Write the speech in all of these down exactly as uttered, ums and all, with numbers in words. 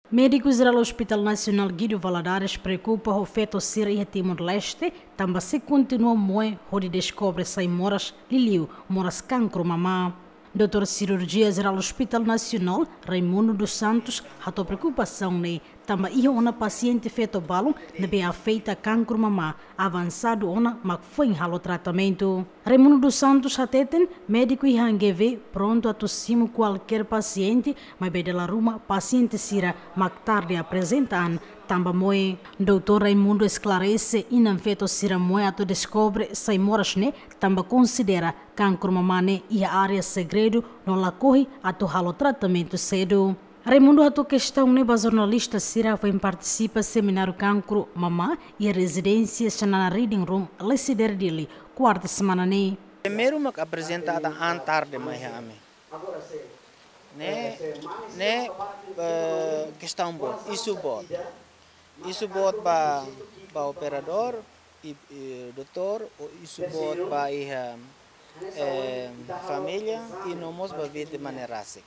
Médicos do Hospital Nacional Guido Valadares preocupa o feto sira-nia Timor-Leste, também se continua muito onde descobre sai moras liliu, moras cancro mamá. Doutor Cirurgia Geral Hospital Nacional, Raimundo dos Santos, a tua preocupação né, também ia uma paciente feto balão, ne bem afeita cancro mamá, avançado ona, mas foi em halo tratamento. Raimundo dos Santos ateten, Médiku H N G V, pronto a tossimo qualquer paciente, mas bem dela ruma, paciente sira, mas tarde apresentam, também moe. Doutor Raimundo esclarece, e não feto sira moe a tu descobre, sai moras né, também considera cancro mamá né, e a área segredo, não la corre a tu halo tratamento cedo. Raimundo, a tua questão, né, jornalista Sira foi participa seminário cancro mamá e a residência na Reading Room, Lecider dele, quarta semana, né? Primeiro uma apresentada à tarde, mas a mim. Né, né, uh, questão boa, isso boa. Isso boa para para operador e, e doutor, isso boa para a eh, família e não mos para vir de maneira assim.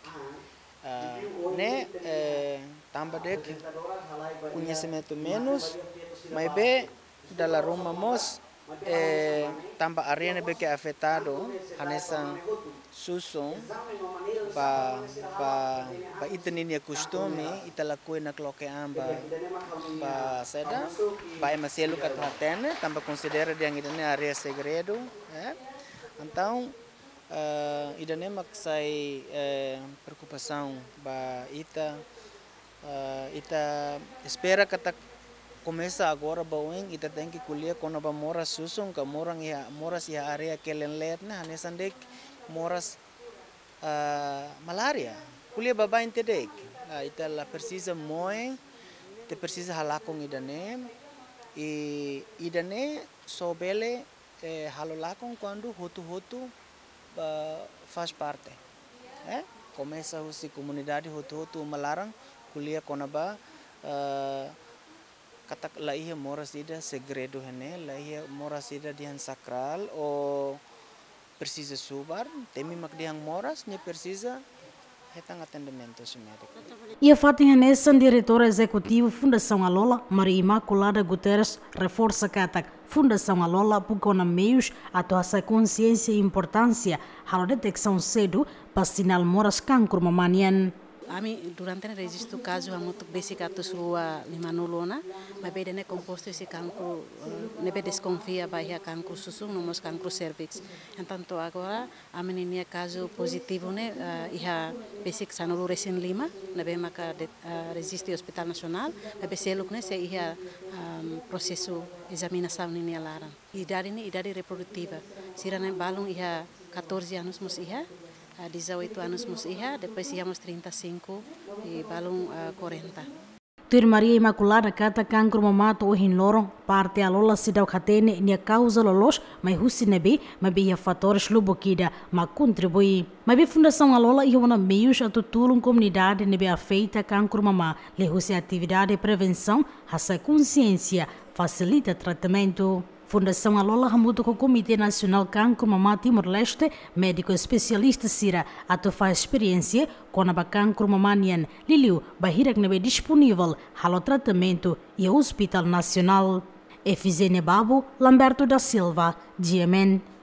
Uh, né, eh, também de conhecimento menos, mas bem da ruma mos eh, também a área que é afetado a nessa susum para para para itenia costume itala coisa que amba para seda para maselo que tem também considera dia ini área segredo, eh? Então Uh, ida nema que sai uh, preocupação ba ita uh, ita espera que ta começa agora bawing ita tem que colher quando ba moras susung que moram ia moras ia area que lenlet na nessa dek moras uh, malaria colher baba intedek uh, ita la precisa moe te precisa halar com ida nem e ida nem sobele eh, halar com quando hotu hotu Uh, faz parte, eh? Começa a comunidade hotu-hotu melarang kuliah konaba kata uh, laia moras ida segredo hene laia moras ida dihan sakral ou precisa subar temi mak dihan moras ne precisa hetang atendimento médico. E a Fátima Nessa, diretora executiva Fundação Alola, Maria Imaculada Guterres, reforça que a Fundação Alola procura meios a essa consciência e importância à detecção cedo para sinal moras cancro mamanian. Ami durante o registro do caso, amo tu basic atos rua lima nulona, mas bem né composto esse cancro, nebe desconfia bahia cancro susung, nomos cancro cervix. Então agora a menina caso positivo né, iha basic sanulu recém lima, nebe maka resiste Hospital Nacional, nebe seluk né se iha processo examinação nini alaran. Idade ni idade reprodutiva, sira-nia balung iha quatorze anos mus iha. dezoito anos mus iha, depois íamos trinta e cinco e balum uh, quarenta. Tir Maria Imaculada kata cancro mamato o hinloron parte alola sidau katene nia causa lolos mai husi nebe mai bia fatores lubokida ma contribui. Mai bia Fundação Alola e uma meios a tutulum comunidade nebe afeita cancro mamá le husi atividade de prevenção hasa consciência facilita tratamento. Fundação Alola Ramuto com o Comitê Nacional Cancro Mamá Timor-Leste, médico especialista Sira, ato faz experiência com a cancro mamanian, liliu, bahira que não é disponível, halo tratamento e Hospital Nacional. Efizene Babo, Lamberto da Silva, G M N.